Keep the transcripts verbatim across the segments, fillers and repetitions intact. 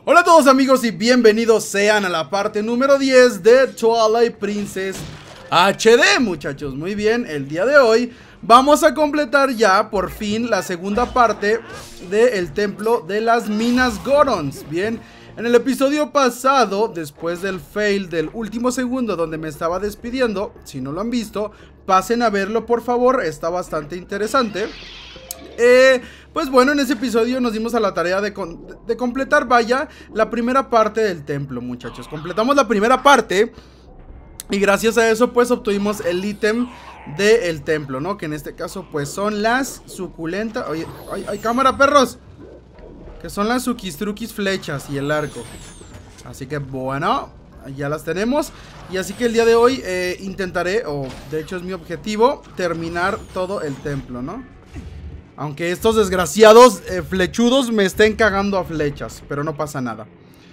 Hola a todos amigos y bienvenidos sean a la parte número diez de Twilight Princess H D, muchachos. Muy bien, el día de hoy vamos a completar ya por fin la segunda parte del templo de las minas Gorons. Bien, en el episodio pasado, después del fail del último segundo donde me estaba despidiendo, si no lo han visto, pasen a verlo por favor, está bastante interesante. Eh, pues bueno, en ese episodio nos dimos a la tarea de, de completar, vaya, la primera parte del templo, muchachos. Completamos la primera parte y gracias a eso pues obtuvimos el ítem del templo, ¿no? Que en este caso pues son las suculentas... Oye, ¡ay, ay, cámara, perros! Que son las suquistruquis flechas y el arco. Así que bueno, ya las tenemos. Y así que el día de hoy eh, intentaré, o de hecho es mi objetivo, terminar todo el templo, ¿no? Aunque estos desgraciados eh, flechudos me estén cagando a flechas, pero no pasa nada.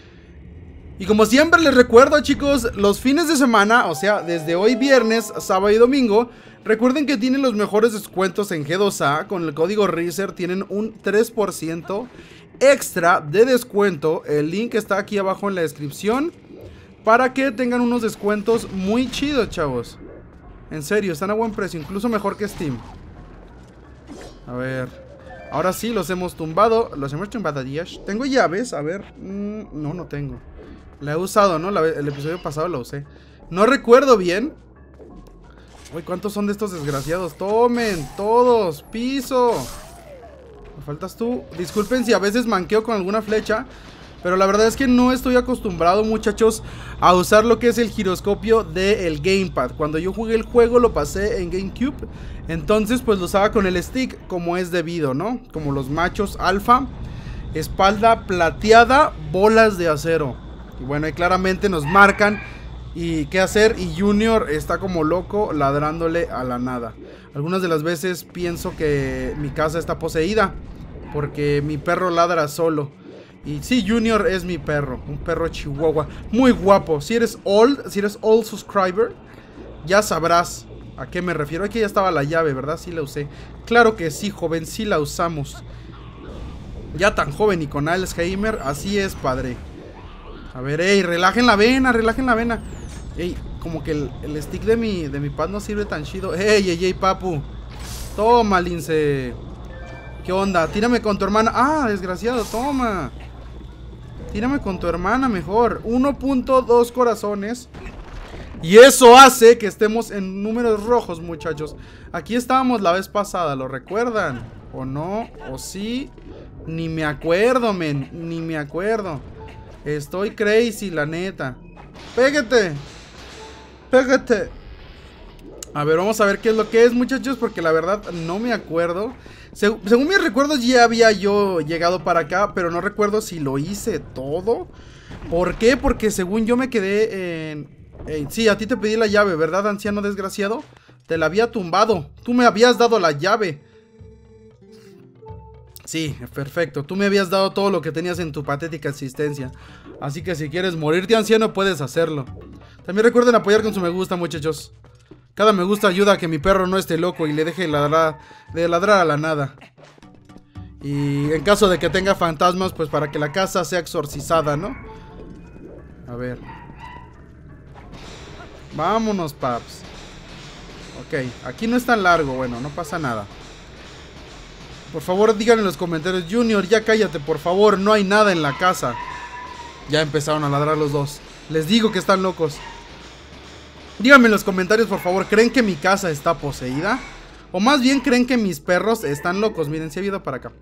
Y como siempre les recuerdo, chicos, los fines de semana, o sea, desde hoy viernes, sábado y domingo, recuerden que tienen los mejores descuentos en G dos A. Con el código REEZER tienen un tres por ciento extra de descuento. El link está aquí abajo en la descripción para que tengan unos descuentos muy chidos, chavos. En serio, están a buen precio, incluso mejor que Steam. A ver, ahora sí los hemos tumbado. Los hemos tumbado, días. Tengo llaves, a ver, mm, no, no tengo. La he usado, ¿no? La, el episodio pasado la usé. No recuerdo bien. Uy, ¿cuántos son de estos desgraciados? Tomen, todos, piso. Me faltas tú. Disculpen si a veces manqueo con alguna flecha, pero la verdad es que no estoy acostumbrado, muchachos, a usar lo que es el giroscopio del gamepad. Cuando yo jugué el juego lo pasé en GameCube, entonces pues lo usaba con el stick como es debido, ¿no? Como los machos alfa. Espalda plateada, bolas de acero. Y bueno, ahí claramente nos marcan y qué hacer. Y Junior está como loco ladrándole a la nada. Algunas de las veces pienso que mi casa está poseída porque mi perro ladra solo. Y sí, Junior es mi perro, un perro chihuahua, muy guapo. Si eres old, si eres old subscriber, ya sabrás a qué me refiero. Aquí ya estaba la llave, ¿verdad? Sí la usé. Claro que sí, joven, sí la usamos. Ya tan joven y con Alzheimer, así es, padre. A ver, ey, relajen la vena, relajen la vena. Ey, como que el, el stick de mi, de mi pad no sirve tan chido. Ey, ey, ey, papu. Toma, lince. ¿Qué onda? Tírame con tu hermana. Ah, desgraciado, toma. Tírame con tu hermana mejor. uno punto dos corazones. Y eso hace que estemos en números rojos, muchachos. Aquí estábamos la vez pasada, ¿lo recuerdan? ¿O no? ¿O sí? Ni me acuerdo, men. Ni me acuerdo. Estoy crazy, la neta. Pégate. Pégate. A ver, vamos a ver qué es lo que es, muchachos, porque la verdad no me acuerdo. Seg según mis recuerdos ya había yo llegado para acá, pero no recuerdo si lo hice todo. ¿Por qué? Porque según yo me quedé en... en... Sí, a ti te pedí la llave, ¿verdad, anciano desgraciado? Te la había tumbado. Tú me habías dado la llave. Sí, perfecto. Tú me habías dado todo lo que tenías en tu patética existencia. Así que si quieres morirte, anciano, puedes hacerlo. También recuerden apoyar con su me gusta, muchachos. Cada me gusta ayuda a que mi perro no esté loco y le deje ladrar, de ladrar a la nada. Y en caso de que tenga fantasmas, pues para que la casa sea exorcizada, ¿no? A ver. Vámonos, paps. Ok, aquí no es tan largo, bueno, no pasa nada. Por favor, digan en los comentarios, Junior, ya cállate, por favor, no hay nada en la casa. Ya empezaron a ladrar los dos. Les digo que están locos. Díganme en los comentarios, por favor, ¿creen que mi casa está poseída? O más bien, ¿creen que mis perros están locos? Miren, si he ido para acá.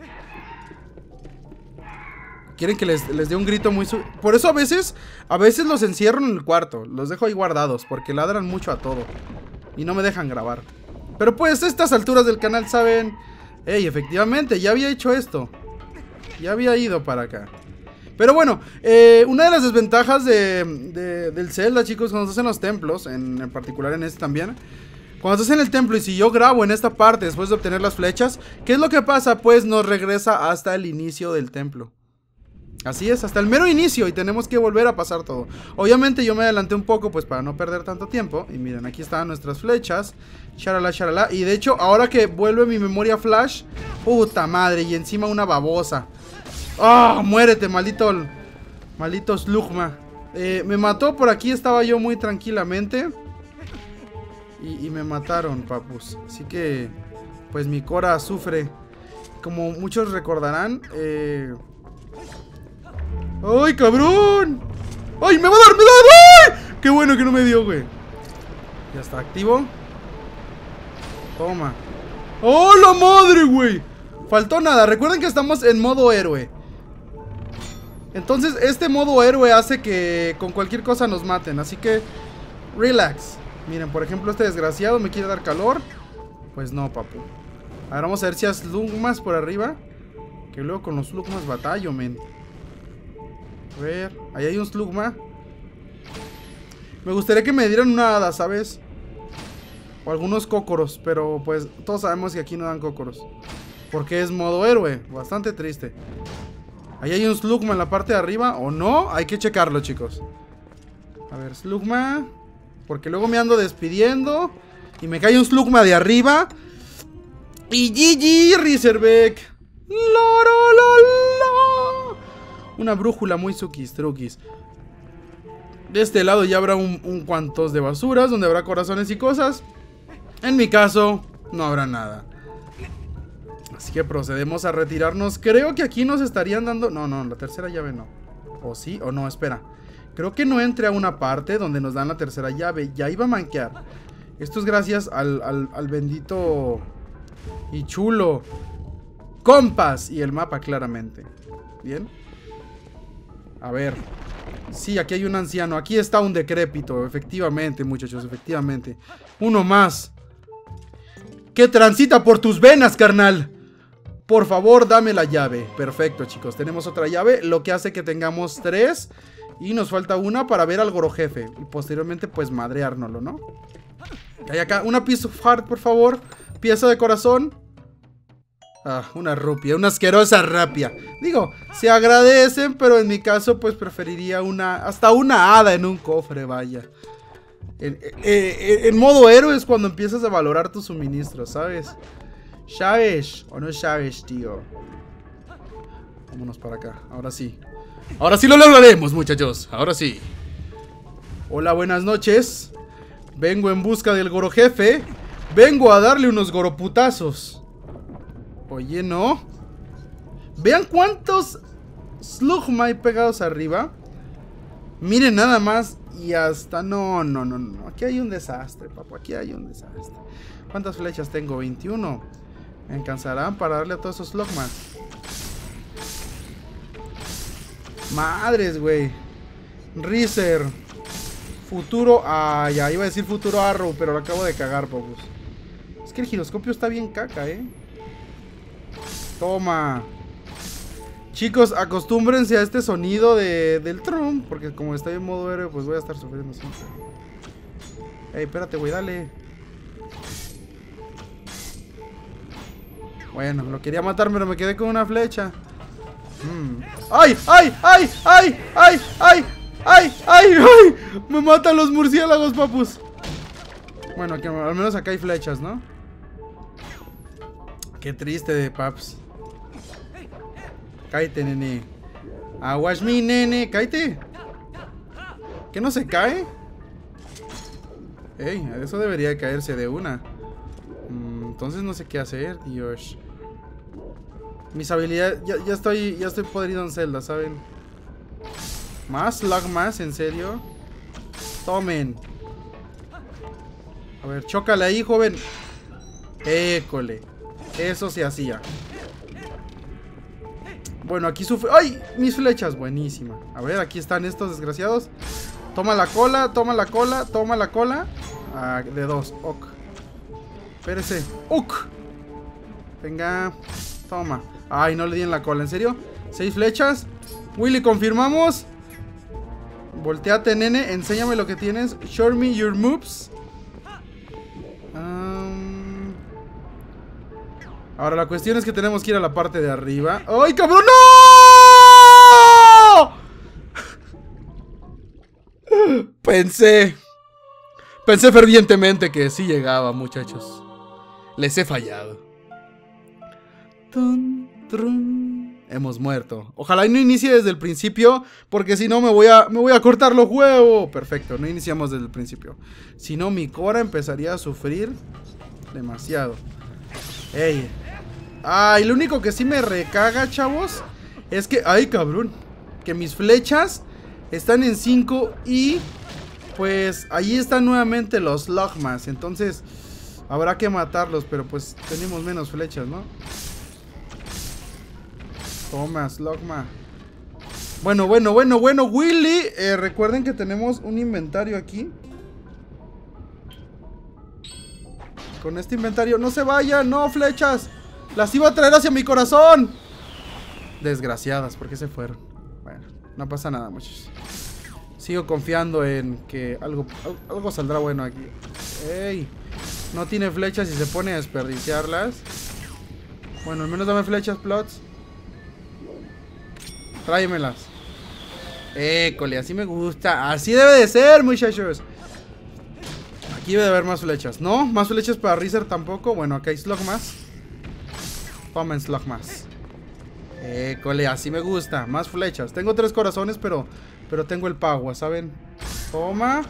Quieren que les, les dé un grito muy... Su Por eso a veces, a veces los encierro en el cuarto. Los dejo ahí guardados, porque ladran mucho a todo. Y no me dejan grabar. Pero pues, a estas alturas del canal, ¿saben? Ey, efectivamente, ya había hecho esto. Ya había ido para acá. Pero bueno, eh, una de las desventajas de, de, del Zelda, chicos, cuando estás en los templos, en, en particular en este también, cuando estás en el templo y si yo grabo en esta parte después de obtener las flechas, ¿qué es lo que pasa? Pues nos regresa hasta el inicio del templo. Así es, hasta el mero inicio y tenemos que volver a pasar todo. Obviamente yo me adelanté un poco pues para no perder tanto tiempo. Y miren, aquí están nuestras flechas. Sharala, sharala. Y de hecho, ahora que vuelve mi memoria flash, puta madre, y encima una babosa. ¡Ah! ¡Oh, muérete, maldito Maldito Slugma. Eh, me mató por aquí, estaba yo muy tranquilamente. Y, y me mataron, papus. Así que, pues mi Cora sufre. Como muchos recordarán. Eh... ¡Ay, cabrón! ¡Ay, me va a dar, me va a dar! ¡Ay! ¡Qué bueno que no me dio, güey! Ya está activo. Toma. ¡Oh, la madre, güey! Faltó nada. Recuerden que estamos en modo héroe. Entonces, este modo héroe hace que con cualquier cosa nos maten. Así que, relax. Miren, por ejemplo, este desgraciado me quiere dar calor. Pues no, papu. Ahora vamos a ver si hay slugmas por arriba. Que luego con los slugmas batallo, men. A ver, ahí hay un slugma. Me gustaría que me dieran una hada, ¿sabes? O algunos cócoros. Pero pues todos sabemos que aquí no dan cócoros. Porque es modo héroe. Bastante triste. Ahí hay un slugma en la parte de arriba. ¿O no? Hay que checarlo, chicos. A ver, slugma. Porque luego me ando despidiendo. Y me cae un slugma de arriba. Y G G, Razorback. Una brújula muy suquis, truquis. De este lado ya habrá un, un cuantos de basuras, donde habrá corazones y cosas. En mi caso, no habrá nada. Así que procedemos a retirarnos. Creo que aquí nos estarían dando... No, no, la tercera llave no. ¿O sí? ¿O no? Espera. Creo que no entré a una parte donde nos dan la tercera llave. Ya iba a manquear. Esto es gracias al, al, al bendito y chulo compás y el mapa, claramente. Bien. A ver. Sí, aquí hay un anciano. Aquí está un decrépito. Efectivamente, muchachos, efectivamente. Uno más. Que transita por tus venas, carnal. Por favor, dame la llave. Perfecto, chicos. Tenemos otra llave, lo que hace que tengamos tres. Y nos falta una para ver al Gorojefe. Y posteriormente, pues, madreárnoslo, ¿no? Hay acá una piece of heart, por favor. Pieza de corazón. Ah, una rupia, una asquerosa rapia. Digo, se agradecen, pero en mi caso, pues preferiría una... Hasta una hada en un cofre, vaya. En, en, en modo héroe es cuando empiezas a valorar tus suministros, ¿sabes? ¿Sabes? ¿O no sabes, tío? Vámonos para acá, ahora sí. Ahora sí lo lograremos, muchachos. Ahora sí. Hola, buenas noches. Vengo en busca del Gorojefe. Vengo a darle unos goroputazos. Oye, no. Vean cuántos slugma hay pegados arriba. Miren nada más. Y hasta... No, no, no, no. Aquí hay un desastre, papá. Aquí hay un desastre. ¿Cuántas flechas tengo? veintiuno. Me alcanzarán para darle a todos esos slugmas. Madres, güey. Reezer. Futuro... Ah, ya iba a decir futuro Arrow, pero lo acabo de cagar, popos. Es que el giroscopio está bien caca, eh. Toma. Chicos, acostúmbrense a este sonido de, del trum. Porque como estoy en modo héroe, pues voy a estar sufriendo siempre. Ey, espérate, güey, dale. Bueno, lo quería matar, pero me quedé con una flecha. Mm. ¡Ay, ay, ay, ay, ay, ay! ¡Ay, ay, ay! Me matan los murciélagos, papus. Bueno, que al menos acá hay flechas, ¿no? Qué triste de paps. Cállate, nene. Aguas mi, nene. Cállate. ¿Qué no se cae? Ey, eso debería caerse de una. Mm, entonces no sé qué hacer, Dios. Mis habilidades... Ya, ya estoy ya estoy podrido en Zelda, ¿saben? Más lag más, ¿en serio? Tomen. A ver, chócale ahí, joven. École. Eso se hacía. Bueno, aquí sufre... ¡Ay! Mis flechas, buenísima. A ver, aquí están estos desgraciados. Toma la cola, toma la cola, toma la cola. Ah, de dos, ok. Espérese. Ok. Venga. Toma. Ay, no le di en la cola, ¿en serio? Seis flechas. Willy, confirmamos. Volteate, nene. Enséñame lo que tienes. Show me your moves. Um... Ahora la cuestión es que tenemos que ir a la parte de arriba. ¡Ay, cabrón! ¡No! Pensé. Pensé fervientemente que sí llegaba, muchachos. Les he fallado. Tun, trun. hemos muerto. Ojalá y no inicie desde el principio, porque si no me voy a, me voy a cortar los huevos. Perfecto, no iniciamos desde el principio. Si no, mi Cora empezaría a sufrir demasiado. Ey. Ay, lo único que sí me recaga, chavos, es que, ay, cabrón, que mis flechas están en cinco y pues ahí están nuevamente los Logmas. Entonces habrá que matarlos, pero pues tenemos menos flechas, ¿no? Toma, Slugma. Bueno, bueno, bueno, bueno, Willy. Eh, recuerden que tenemos un inventario aquí. Con este inventario, no se vayan, no, flechas. Las iba a traer hacia mi corazón. Desgraciadas, ¿por qué se fueron? Bueno, no pasa nada, muchachos. Sigo confiando en que algo, algo saldrá bueno aquí. Ey, no tiene flechas y se pone a desperdiciarlas. Bueno, al menos dame flechas, plots. Tráemelas. École, así me gusta. Así debe de ser, muchachos. Aquí debe de haber más flechas. ¿No? ¿Más flechas para Rizer tampoco? Bueno, acá hay Slugmas. Tomen Slugmas. École, así me gusta. Más flechas. Tengo tres corazones, pero Pero tengo el Pagua, ¿saben? Toma.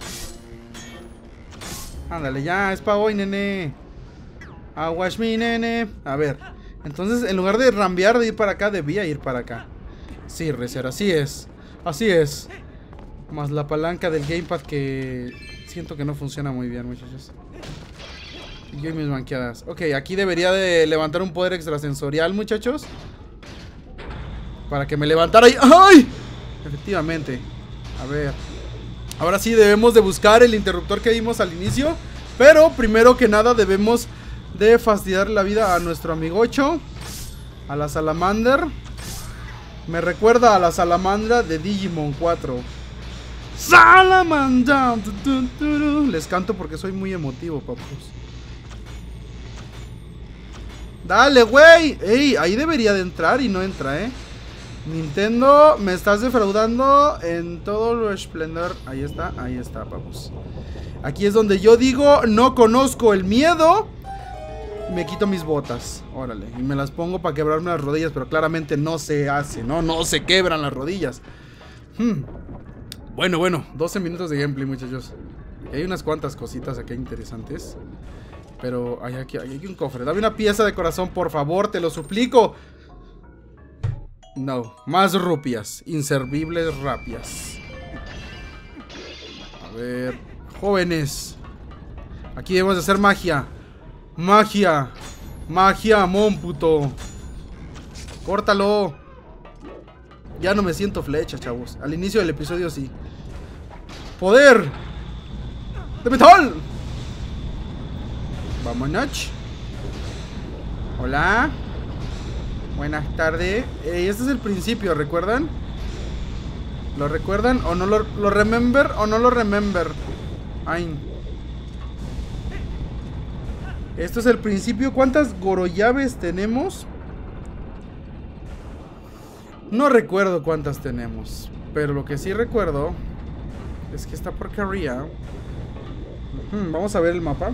Ándale, ya, es pa' hoy, nene. Aguas mi nene. A ver, entonces en lugar de rambear de ir para acá, debía ir para acá. Sí, Rizer, así es. Así es. Más la palanca del gamepad que siento que no funciona muy bien, muchachos. Y yo y mis banqueadas. Ok, aquí debería de levantar un poder extrasensorial, muchachos. Para que me levantara y... ¡ay! Efectivamente. A ver. Ahora sí debemos de buscar el interruptor que vimos al inicio. Pero primero que nada debemos de fastidiar la vida a nuestro amigocho. A la Salamander. Me recuerda a la Salamandra de Digimon cuatro. Salamander. Les canto porque soy muy emotivo, papus. Dale, güey. Ey, ahí debería de entrar y no entra, eh. Nintendo, me estás defraudando en todo lo esplendor. Ahí está, ahí está, papus. Aquí es donde yo digo, no conozco el miedo. Me quito mis botas, órale, y me las pongo para quebrarme las rodillas. Pero claramente no se hace, no, no se quebran las rodillas. hmm. Bueno, bueno, doce minutos de gameplay, muchachos. Y hay unas cuantas cositas aquí interesantes. Pero hay aquí, hay aquí un cofre. Dame una pieza de corazón, por favor, te lo suplico. No, más rupias. Inservibles rapias. A ver, jóvenes, aquí debemos de hacer magia. Magia. Magia, mómputo. Córtalo. Ya no me siento flecha, chavos. Al inicio del episodio sí. Poder de metal. Vámonos. Hola. Buenas tardes. Eh, este es el principio, ¿recuerdan? ¿Lo recuerdan o no lo, lo remember o no lo remember? Ay. Esto es el principio. ¿Cuántas gorollaves tenemos? No recuerdo cuántas tenemos. Pero lo que sí recuerdo es que esta porquería... Uh-huh. Vamos a ver el mapa.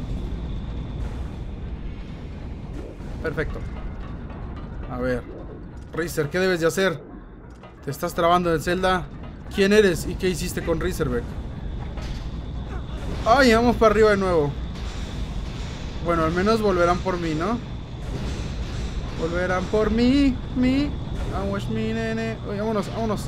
Perfecto. A ver, Rizer, ¿qué debes de hacer? Te estás trabando en Zelda. ¿Quién eres y qué hiciste con Rizerbeck? Ay, vamos para arriba de nuevo. Bueno, al menos volverán por mí, ¿no? Volverán por mí, mí. Aguas mi nene. Oye, vámonos, vámonos.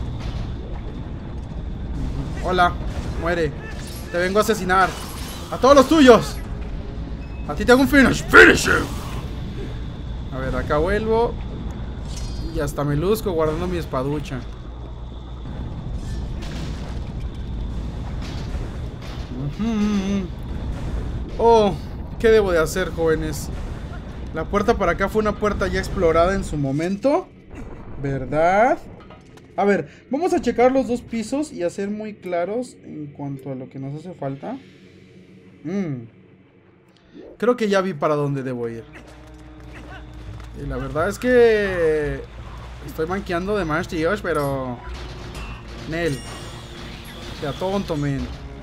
Hola, muere. Te vengo a asesinar. A todos los tuyos. A ti te hago un finish. Finish him. A ver, acá vuelvo. Y hasta me luzco guardando mi espaducha. Uh-huh. Oh, ¿qué debo de hacer, jóvenes? La puerta para acá fue una puerta ya explorada en su momento, ¿verdad? A ver, vamos a checar los dos pisos y a ser muy claros en cuanto a lo que nos hace falta. Mm. Creo que ya vi para dónde debo ir. Y la verdad es que estoy manqueando de más, tíos, pero... Nel. Sea tonto, men.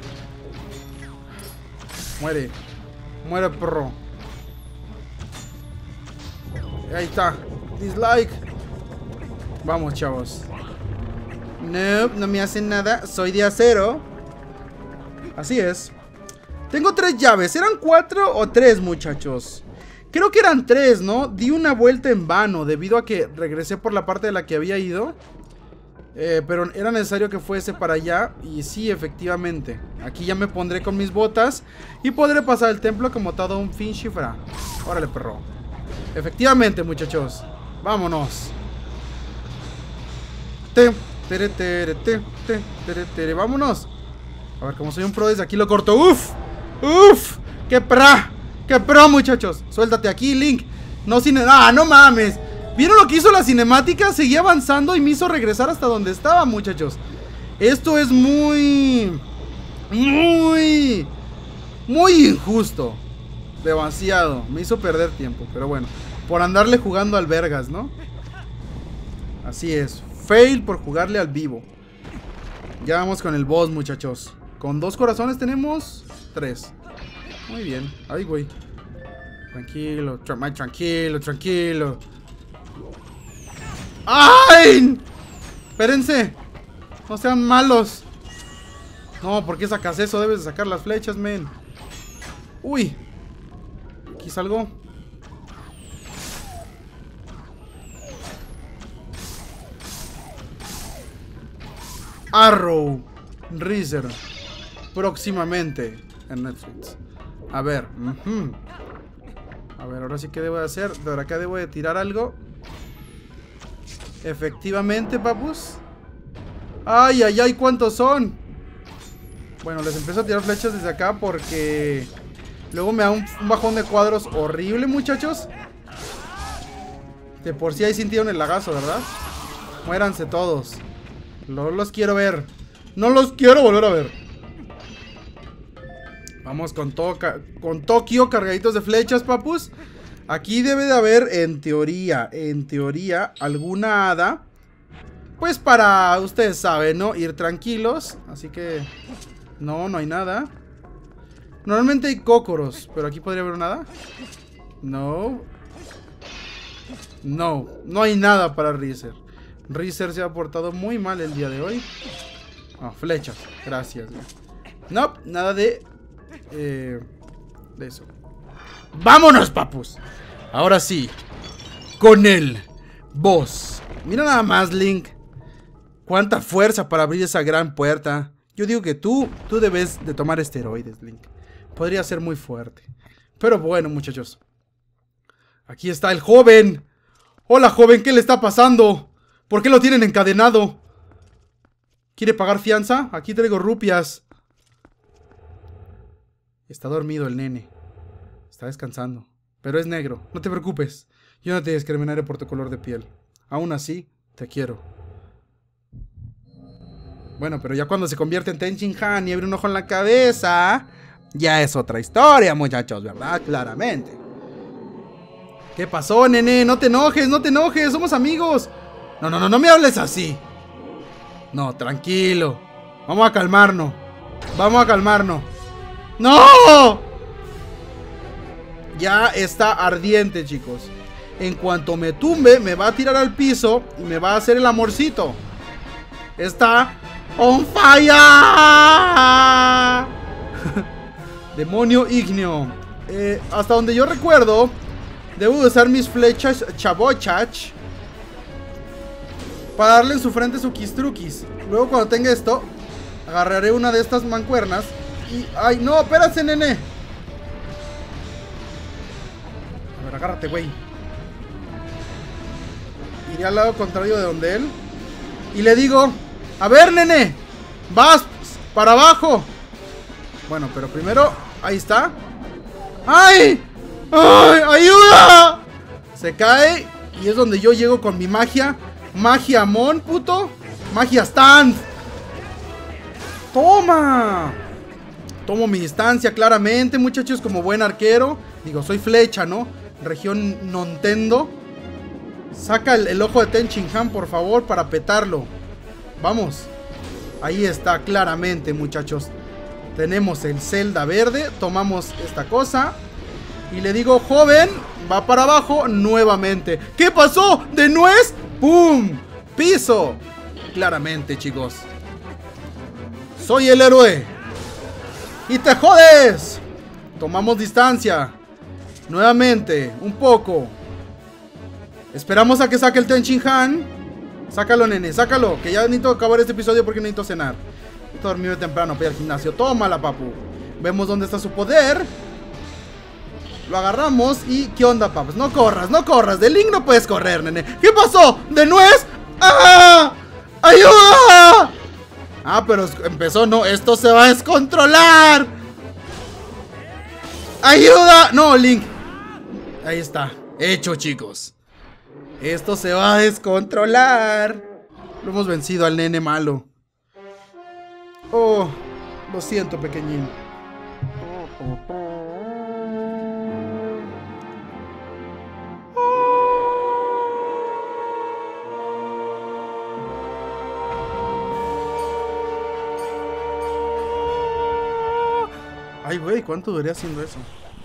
Muere. Muere, perro. Ahí está. Dislike. Vamos, chavos. No, no me hacen nada. Soy de acero. Así es. Tengo tres llaves. ¿Eran cuatro o tres, muchachos? Creo que eran tres, ¿no? Di una vuelta en vano debido a que regresé por la parte de la que había ido. Eh, pero era necesario que fuese para allá. Y sí, efectivamente. Aquí ya me pondré con mis botas y podré pasar el templo como todo un Finchifra. Órale, perro. Efectivamente, muchachos. Vámonos. Te, tere, tere, te, te, tere, tere. Vámonos. A ver, como soy un pro, desde aquí lo corto. ¡Uf! ¡Uf! ¡Qué pra! ¡Qué pro, muchachos! Suéltate aquí, Link. No cine... ¡Ah, no mames! ¿Vieron lo que hizo la cinemática? Seguía avanzando y me hizo regresar hasta donde estaba, muchachos. Esto es muy... Muy... Muy injusto. Demasiado. Me hizo perder tiempo, pero bueno. Por andarle jugando al vergas, ¿no? Así es. Fail por jugarle al vivo. Ya vamos con el boss, muchachos. Con dos corazones tenemos tres. Muy bien. Ay, güey. Tranquilo, tra tranquilo, tranquilo. ¡Ay! Espérense. No sean malos. No, ¿por qué sacas eso? Debes de sacar las flechas, men. Uy. Aquí salgo. Arrow Reezer. Próximamente en Netflix. A ver. Uh-huh. A ver, ahora sí que debo de hacer. De acá debo de tirar algo. Efectivamente, papus. Ay, ay, ay, ¿cuántos son? Bueno, les empiezo a tirar flechas desde acá porque luego me da un, un bajón de cuadros horrible, muchachos. De por sí ahí sintieron el lagazo, ¿verdad? Muéranse todos. No los quiero ver. No los quiero volver a ver. Vamos con, to con Tokio cargaditos de flechas, papus. Aquí debe de haber, en teoría, en teoría, alguna hada. Pues para, ustedes saben, ¿no? Ir tranquilos. Así que... No, no hay nada. Normalmente hay cócoros, pero aquí podría haber una hada. No. No, no hay nada para Reezer. Reezer se ha portado muy mal el día de hoy. Ah, flechas, gracias. No, nope, nada de... Eh, de eso. ¡Vámonos, papus! Ahora sí. Con el boss. Mira nada más, Link. Cuánta fuerza para abrir esa gran puerta. Yo digo que tú, tú debes de tomar esteroides, Link. Podría ser muy fuerte. Pero bueno, muchachos. Aquí está el joven. Hola, joven, ¿qué le está pasando? ¿Por qué lo tienen encadenado? ¿Quiere pagar fianza? Aquí traigo rupias. Está dormido el nene. Está descansando. Pero es negro. No te preocupes. Yo no te discriminaré por tu color de piel. Aún así, te quiero. Bueno, pero ya cuando se convierte en Tenchin Han y abre un ojo en la cabeza, ya es otra historia, muchachos, ¿verdad? Claramente. ¿Qué pasó, nene? No te enojes, no te enojes. Somos amigos. No, no, no, no me hables así. No, tranquilo. Vamos a calmarnos. Vamos a calmarnos. ¡No! Ya está ardiente, chicos. En cuanto me tumbe, me va a tirar al piso y me va a hacer el amorcito. Está on fire. Demonio ígneo. Eh, hasta donde yo recuerdo, debo usar mis flechas chabochach para darle en su frente su kistrukis. Luego, cuando tenga esto, agarraré una de estas mancuernas y... ¡Ay, no! ¡Espérate, nene! A ver, agárrate, güey. Iré al lado contrario de donde él y le digo: a ver, nene, vas para abajo. Bueno, pero primero, ahí está. ¡Ay! ¡Ay! ¡Ayuda! Se cae y es donde yo llego con mi magia. Magia mon, puto. Magia stand. ¡Toma! Tomo mi distancia claramente, muchachos, como buen arquero. Digo, soy flecha, ¿no? Región Nintendo. Saca el, el ojo de Tenchin Han, por favor, para petarlo. Vamos. Ahí está, claramente, muchachos. Tenemos el Zelda verde. Tomamos esta cosa y le digo: joven, va para abajo nuevamente. ¿Qué pasó? ¿De nuez? ¡Pum! piso. Claramente, chicos. Soy el héroe. ¡Y te jodes! Tomamos distancia. Nuevamente, un poco. Esperamos a que saque el Tenshinhan. Sácalo, nene, sácalo. Que ya necesito acabar este episodio porque necesito cenar. Necesito dormirme temprano para ir al gimnasio. Tómala, papu. Vemos dónde está su poder. Lo agarramos y... ¿Qué onda, papas? No corras, no corras. De Link no puedes correr, nene. ¿Qué pasó? ¿De nuez? ¡Ah! ¡Ayuda! Ah, pero empezó, no. Esto se va a descontrolar. ¡Ayuda! No, Link. Ahí está. Hecho, chicos. Esto se va a descontrolar. Lo hemos vencido al nene malo. Oh, lo siento, pequeñín. Ay, güey, ¿cuánto duré haciendo eso?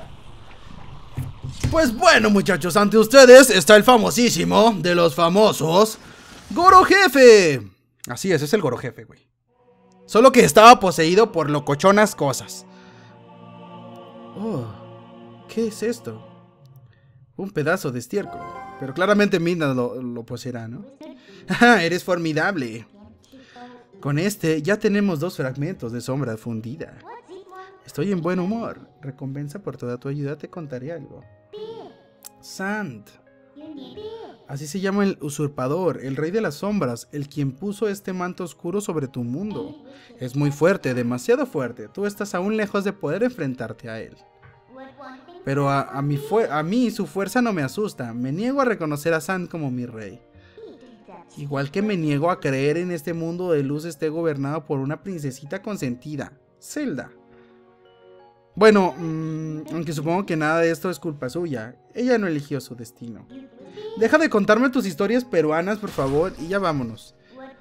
Pues bueno, muchachos, ante ustedes está el famosísimo de los famosos Goro Jefe. Así es, es el Goro Jefe, güey. Solo que estaba poseído por locochonas cosas. Oh, ¿qué es esto? Un pedazo de estiércol. Pero claramente Midna lo, lo poseerá, ¿no? Eres formidable. Con este ya tenemos dos fragmentos de sombra fundida. Estoy en buen humor. Recompensa por toda tu ayuda, te contaré algo. Sand. Así se llama el usurpador, el rey de las sombras, el quien puso este manto oscuro sobre tu mundo. Es muy fuerte, demasiado fuerte. Tú estás aún lejos de poder enfrentarte a él. Pero a, a, mi, a mí su fuerza no me asusta. Me niego a reconocer a Sand como mi rey. Igual que me niego a creer en este mundo de luz esté gobernado por una princesita consentida, Zelda. Bueno, mmm, aunque supongo que nada de esto es culpa suya. Ella no eligió su destino. Deja de contarme tus historias peruanas, por favor, y ya vámonos.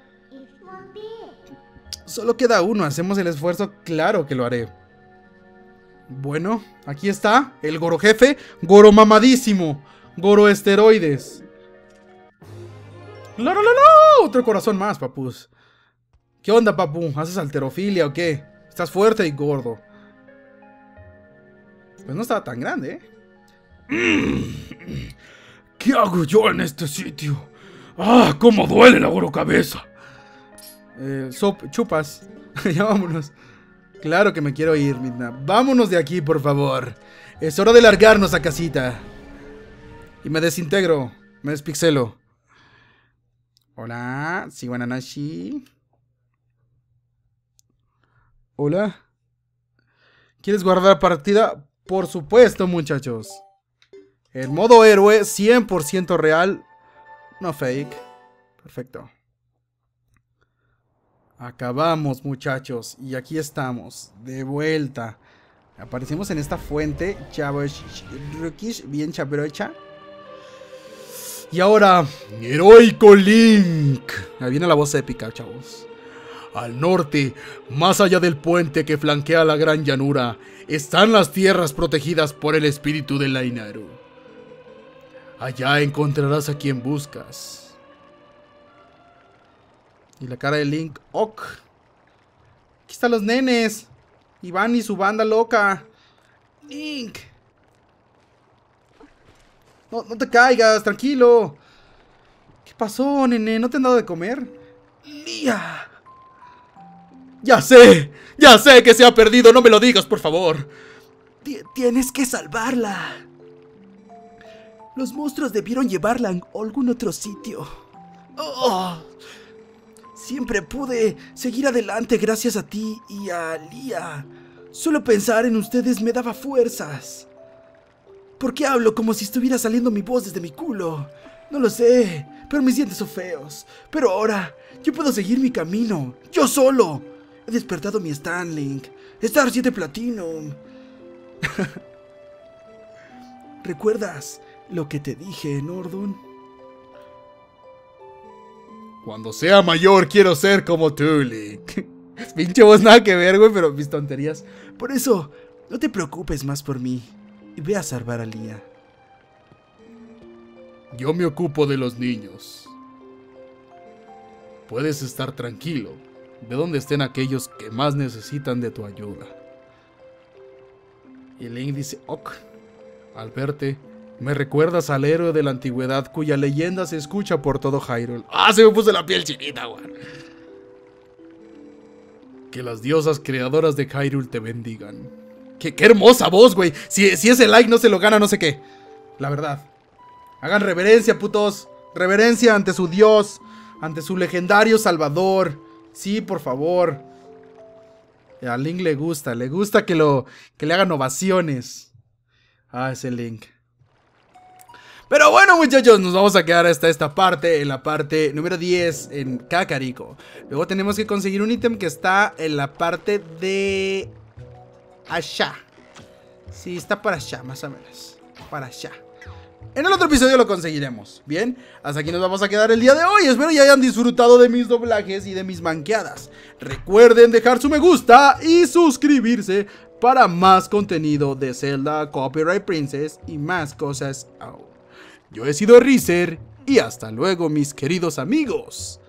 Solo queda uno, hacemos el esfuerzo, claro que lo haré. Bueno, aquí está, el Goro Jefe, Goro mamadísimo, Goro esteroides. ¡La, la, la, la! Otro corazón más, papus. ¿Qué onda, papu? ¿Haces halterofilia o qué? Estás fuerte y gordo. Pues no estaba tan grande, ¿eh? ¿Qué hago yo en este sitio? ¡Ah, cómo duele la Goro cabeza! Eh, sop, chupas. Ya vámonos. Claro que me quiero ir, Midna. Vámonos de aquí, por favor. Es hora de largarnos a casita. Y me desintegro. Me despixelo. Hola. Siwananashi. Hola. ¿Quieres guardar partida? Por supuesto, muchachos. El modo héroe, cien por ciento real. No fake. Perfecto. Acabamos, muchachos. Y aquí estamos. De vuelta. Aparecemos en esta fuente. Bien chabrocha. Y ahora, heroico Link. Ahí viene la voz épica, chavos. Al norte, más allá del puente que flanquea la gran llanura, están las tierras protegidas por el espíritu de Lainaru. Allá encontrarás a quien buscas. Y la cara de Link. Ok. Aquí están los nenes. Iván y su banda loca. Link. No, no te caigas, tranquilo. ¿Qué pasó, nene? ¿No te han dado de comer? Lía. Ya sé, ya sé que se ha perdido, no me lo digas, por favor. Tienes que salvarla. Los monstruos debieron llevarla a algún otro sitio. Oh, siempre pude seguir adelante gracias a ti y a Lía. Solo pensar en ustedes me daba fuerzas. ¿Por qué hablo como si estuviera saliendo mi voz desde mi culo? No lo sé, pero mis dientes son feos. Pero ahora, yo puedo seguir mi camino, yo solo. He despertado mi Stan Link. Star siete Platinum. ¿Recuerdas lo que te dije, Nordon? Cuando sea mayor quiero ser como tú, Link. Pinche voz nada que ver, güey, pero mis tonterías. Por eso, no te preocupes más por mí. Y ve a salvar a Lía. Yo me ocupo de los niños. puedes estar tranquilo. Ve donde estén aquellos que más necesitan de tu ayuda. Y Link dice, ok. Al verte, me recuerdas al héroe de la antigüedad cuya leyenda se escucha por todo Hyrule. ¡Ah, se me puso la piel chinita, güey! Que las diosas creadoras de Hyrule te bendigan. ¡Qué, qué hermosa voz, güey! Si, si ese like no se lo gana, no sé qué. La verdad. Hagan reverencia, putos. Reverencia ante su dios. Ante su legendario salvador. Sí, por favor. A Link le gusta. Le gusta que, lo, que le hagan ovaciones. Ah, ese Link. Pero bueno, muchachos, nos vamos a quedar hasta esta parte, en la parte número diez, en Kakariko. Luego tenemos que conseguir un ítem que está en la parte de... allá. Sí, está para allá, más o menos. Para allá. En el otro episodio lo conseguiremos. Bien, hasta aquí nos vamos a quedar el día de hoy. Espero que hayan disfrutado de mis doblajes y de mis manqueadas. Recuerden dejar su me gusta y suscribirse para más contenido de Zelda Copyright Princess y más cosas aún. Yo he sido Rizer y hasta luego, mis queridos amigos.